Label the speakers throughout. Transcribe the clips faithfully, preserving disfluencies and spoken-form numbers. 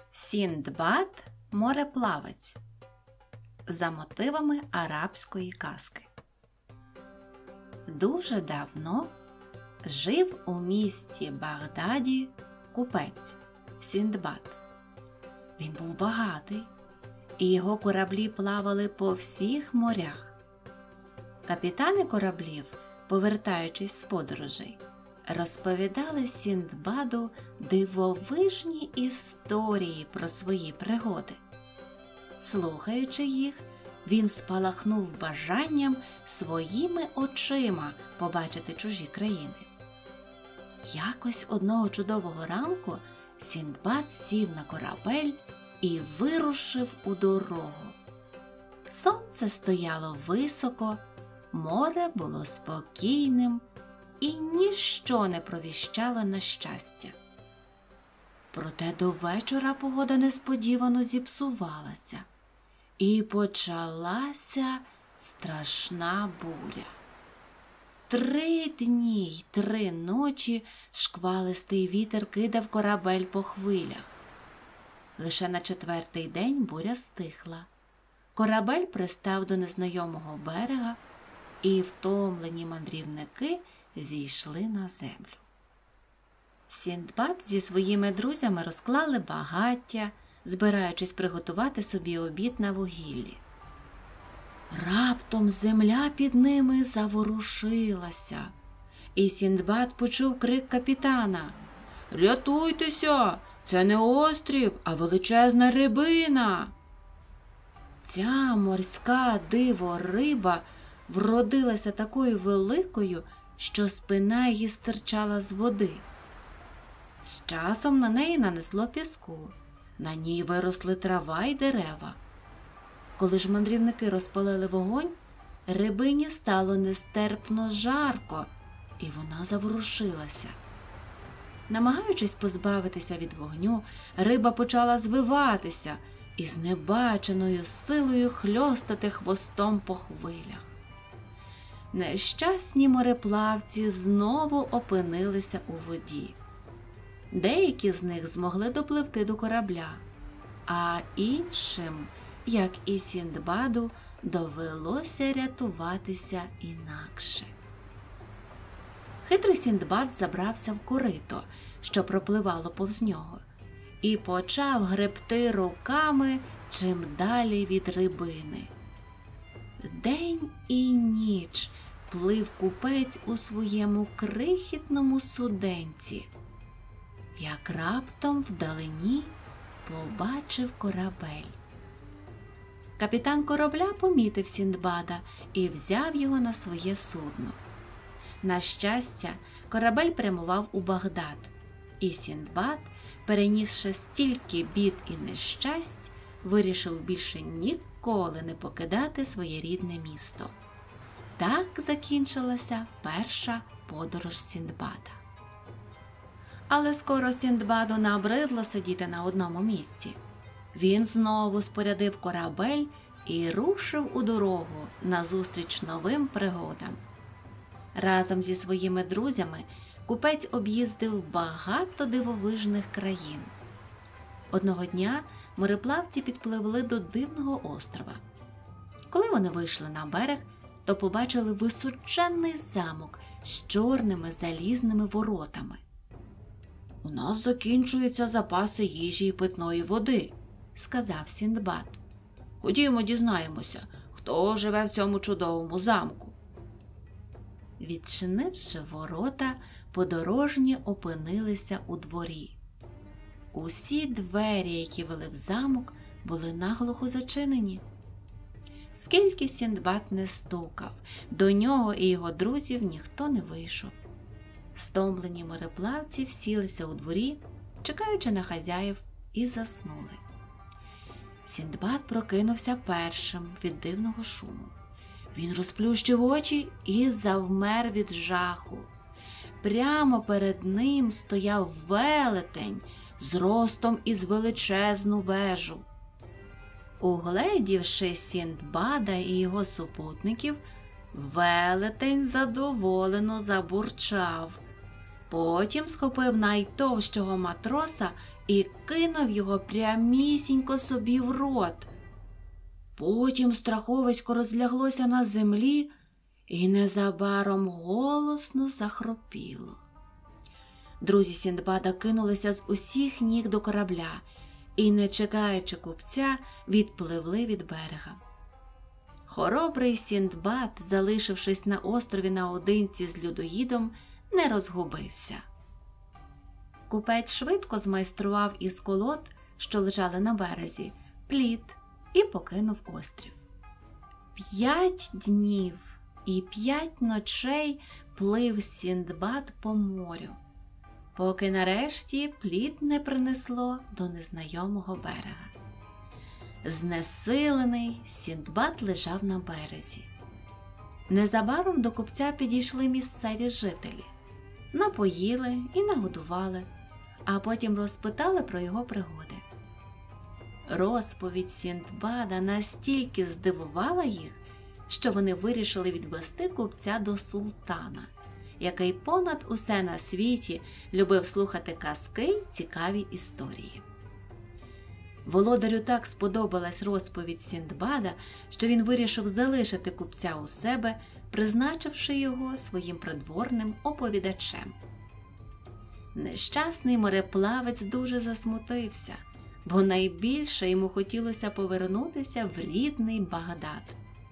Speaker 1: Сіндбад – мореплавець за мотивами арабської казки. Дуже давно жив у місті Багдаді купець Сіндбад. Він був багатий, і його кораблі плавали по всіх морях. Капітани кораблів, повертаючись з подорожей, розповідали Сіндбаду дивовижні історії про свої пригоди. Слухаючи їх, він спалахнув бажанням своїми очима побачити чужі країни. Якось одного чудового ранку Сіндбад сів на корабель і вирушив у дорогу. Сонце стояло високо, море було спокійним, і ніщо не провіщало на щастя. Проте до вечора погода несподівано зіпсувалася, і почалася страшна буря. Три дні й три ночі шквалистий вітер кидав корабель по хвилях. Лише на четвертий день буря стихла. Корабель пристав до незнайомого берега, і втомлені мандрівники зійшли на землю. Сіндбад зі своїми друзями розклали багаття, збираючись приготувати собі обід на вугіллі. Раптом земля під ними заворушилася, і Сіндбад почув крик капітана: «Рятуйтеся! Це не острів, а величезна рибина!» Ця морська диво-риба вродилася такою великою, що спина її стирчала з води. З часом на неї нанесло піску, на ній виросли трава й дерева. Коли ж мандрівники розпалили вогонь, рибині стало нестерпно жарко, і вона заворушилася. Намагаючись позбавитися від вогню, риба почала звиватися і з небаченою силою хльостати хвостом по хвилях. Нещасні мореплавці знову опинилися у воді. Деякі з них змогли допливти до корабля, а іншим, як і Сіндбаду, довелося рятуватися інакше. Хитрий Сіндбад забрався в корито, що пропливало повз нього, і почав гребти руками чим далі від рибини. День і ніч плив купець у своєму крихітному суденці, як раптом вдалині побачив корабель. Капітан корабля помітив Сіндбада і взяв його на своє судно. На щастя, корабель прямував у Багдад, і Сіндбад, перенісши стільки бід і нещасть, вирішив більше ніколи не покидати своє рідне місто. Так закінчилася перша подорож Сіндбада. Але скоро Сіндбаду набридло сидіти на одному місці. Він знову спорядив корабель і рушив у дорогу назустріч новим пригодам. Разом зі своїми друзями купець об'їздив багато дивовижних країн. Одного дня мореплавці підпливли до дивного острова. Коли вони вийшли на берег, то побачили височенний замок з чорними залізними воротами. «У нас закінчуються запаси їжі і питної води», – сказав Сіндбад. «Ходімо дізнаємося, хто живе в цьому чудовому замку». Відчинивши ворота, подорожні опинилися у дворі. Усі двері, які вели в замок, були наглухо зачинені. Скільки Сіндбад не стукав, до нього і його друзів ніхто не вийшов. Стомлені мореплавці всілися у дворі, чекаючи на хазяїв, і заснули. Сіндбад прокинувся першим від дивного шуму. Він розплющив очі і завмер від жаху. Прямо перед ним стояв велетень зростом із величезну вежу. Угледівши Сіндбада і його супутників, велетень задоволено забурчав. Потім схопив найтовщого матроса і кинув його прямісінько собі в рот. Потім страховисько розляглося на землі і незабаром голосно захропіло. Друзі Сіндбада кинулися з усіх ніг до корабля і, не чекаючи купця, відпливли від берега. Хоробрий Сіндбад, залишившись на острові наодинці з людоїдом, не розгубився. Купець швидко змайстрував із колод, що лежали на березі, плід і покинув острів. П'ять днів і п'ять ночей плив Сіндбад по морю, поки нарешті плід не принесло до незнайомого берега. Знесилений, Сіндбад лежав на березі. Незабаром до купця підійшли місцеві жителі, напоїли і нагодували, а потім розпитали про його пригоди. Розповідь Сіндбада настільки здивувала їх, що вони вирішили відвести купця до султана, який понад усе на світі любив слухати казки й цікаві історії. Володарю так сподобалась розповідь Сіндбада, що він вирішив залишити купця у себе, призначивши його своїм придворним оповідачем. Нещасний мореплавець дуже засмутився, бо найбільше йому хотілося повернутися в рідний Багдад.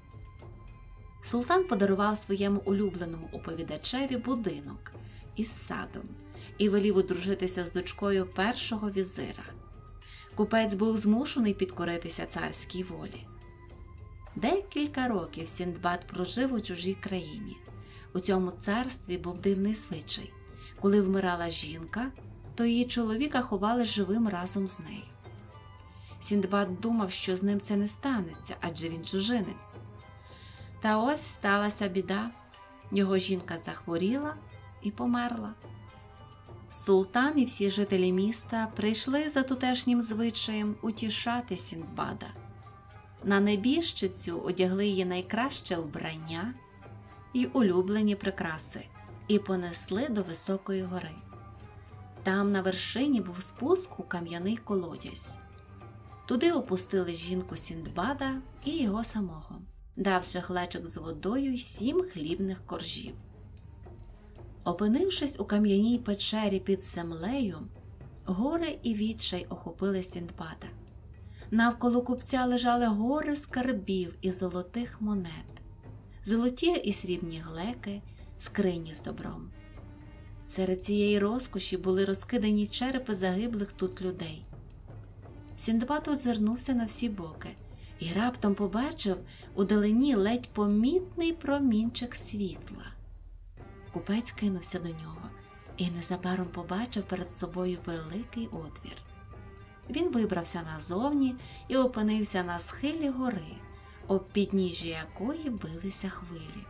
Speaker 1: Султан подарував своєму улюбленому оповідачеві будинок із садом і велів одружитися з дочкою першого візира. Купець був змушений підкоритися царській волі. Декілька років Сіндбад прожив у чужій країні. У цьому царстві був дивний звичай. Коли вмирала жінка, то її чоловіка ховали живим разом з нею. Сіндбад думав, що з ним це не станеться, адже він чужинець. Та ось сталася біда. Його жінка захворіла і померла. Султан і всі жителі міста прийшли за тутешнім звичаєм утішати Сіндбада. На небіжчицю одягли її найкраще вбрання й улюблені прикраси і понесли до високої гори. Там на вершині був спуск у кам'яний колодязь. Туди опустили жінку Сіндбада і його самого, давши глечик з водою й сім хлібних коржів. Опинившись у кам'яній печері під землею, горе і відчай охопили Сіндбада. Навколо купця лежали гори скарбів і золотих монет, золоті і срібні глеки, скрині з добром. Серед цієї розкоші були розкидані черепи загиблих тут людей. Сіндбад озирнувся на всі боки і раптом побачив удалині ледь помітний промінчик світла. Купець кинувся до нього і незабаром побачив перед собою великий отвір. Він вибрався назовні і опинився на схилі гори, об підніжжя якої билися хвилі.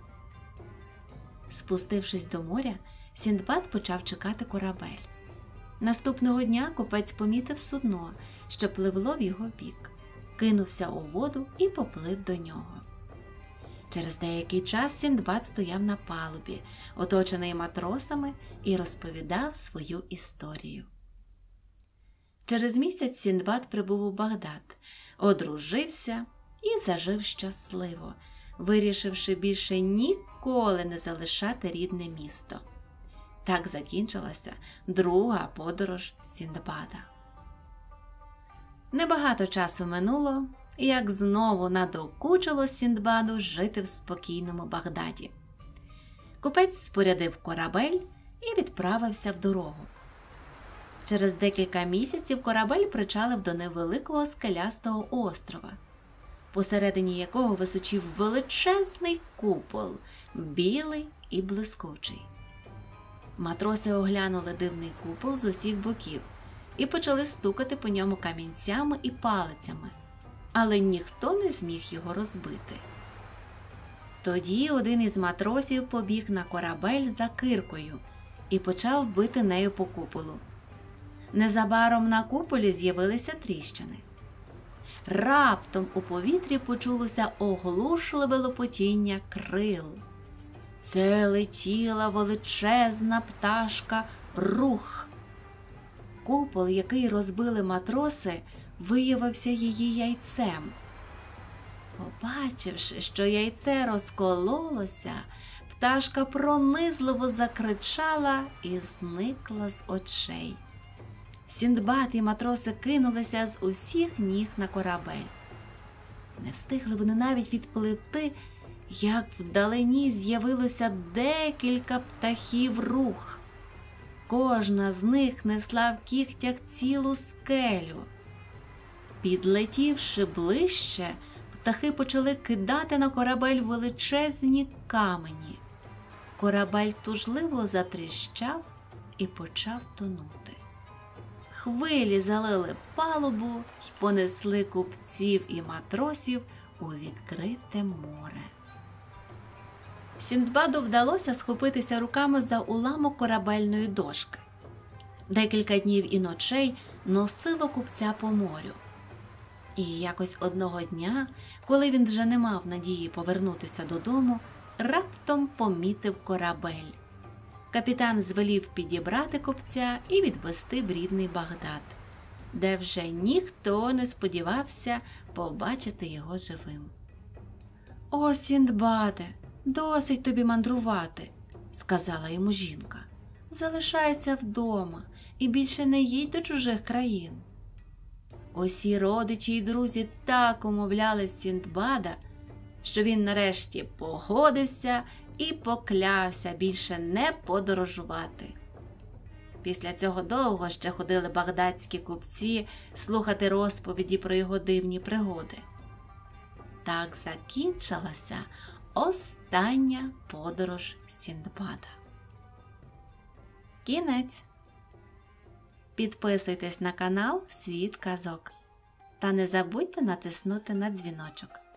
Speaker 1: Спустившись до моря, Сіндбад почав чекати корабель. Наступного дня купець помітив судно, що пливло в його бік, кинувся у воду і поплив до нього. Через деякий час Сіндбад стояв на палубі, оточений матросами, і розповідав свою історію. Через місяць Сіндбад прибув у Багдад, одружився і зажив щасливо, вирішивши більше ніколи не залишати рідне місто. Так закінчилася друга подорож Сіндбада. Небагато часу минуло, як знову надокучило Сіндбаду жити в спокійному Багдаді. Купець спорядив корабель і відправився в дорогу. Через декілька місяців корабель причалив до невеликого скелястого острова, посередині якого височив величезний купол, білий і блискучий. Матроси оглянули дивний купол з усіх боків і почали стукати по ньому камінцями і палицями, але ніхто не зміг його розбити. Тоді один із матросів побіг на корабель за киркою і почав бити нею по куполу. Незабаром на куполі з'явилися тріщини. Раптом у повітрі почулося оглушливе лопотіння крил. Це летіла величезна пташка Рух. купол, який розбили матроси, виявився її яйцем. Побачивши, що яйце розкололося, пташка пронизливо закричала і зникла з очей. Сіндбад і матроси кинулися з усіх ніг на корабель. Не встигли вони навіть відпливти, як вдалині з'явилося декілька птахів рух. Кожна з них несла в кігтях цілу скелю. Підлетівши ближче, птахи почали кидати на корабель величезні камені. Корабель тужливо затріщав і почав тонути. Хвилі залили палубу й понесли купців і матросів у відкрите море. Сіндбаду вдалося схопитися руками за уламок корабельної дошки. Декілька днів і ночей носило купця по морю. І якось одного дня, коли він вже не мав надії повернутися додому, раптом помітив корабель. Капітан звелів підібрати купця і відвезти в рідний Багдад, де вже ніхто не сподівався побачити його живим. «О, Сіндбаде, досить тобі мандрувати», – сказала йому жінка. «Залишайся вдома і більше не їдь до чужих країн». Усі родичі й друзі так умовляли Сіндбада, що він нарешті погодився і поклявся більше не подорожувати. Після цього довго ще ходили багдадські купці слухати розповіді про його дивні пригоди. Так закінчилася остання подорож Сіндбада. Кінець. Підписуйтесь на канал «Світ казок» та не забудьте натиснути на дзвіночок.